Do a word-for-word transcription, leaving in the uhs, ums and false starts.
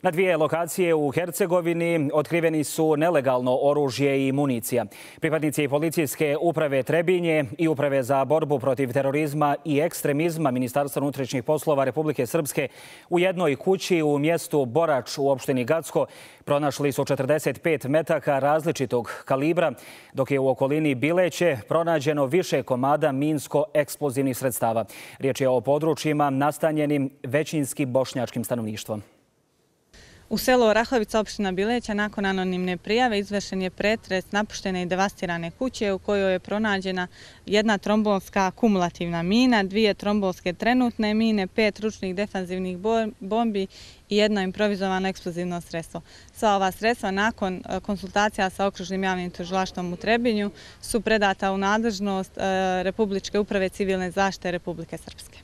Na dvije lokacije u Hercegovini otkriveni su nelegalno oružje i municija. Pripadnici policijske uprave Trebinje i uprave za borbu protiv terorizma i ekstremizma Ministarstva unutrašnjih poslova Republike Srpske u jednoj kući u mjestu Borač u opštini Gacko pronašli su četrdeset pet metaka različitog kalibra, dok je u okolini Bileće pronađeno više komada minsko-eksplozivnih sredstava. Riječ je o područjima nastanjenim većinski bošnjačkim stanovništvom. U selu Orahovica, opština Bileća, nakon anonimne prijave izvršen je pretres napuštene i devastirane kuće u kojoj je pronađena jedna trombonska kumulativna mina, dvije trombonske trenutne mine, pet ručnih defanzivnih bombi i jedno improvizovano eksplozivno sredstvo. Sva ova sredstva nakon konsultacija sa Okružnim javnim tužilaštvom u Trebinju su predata u nadležnost Republičke uprave civilne zaštite Republike Srpske.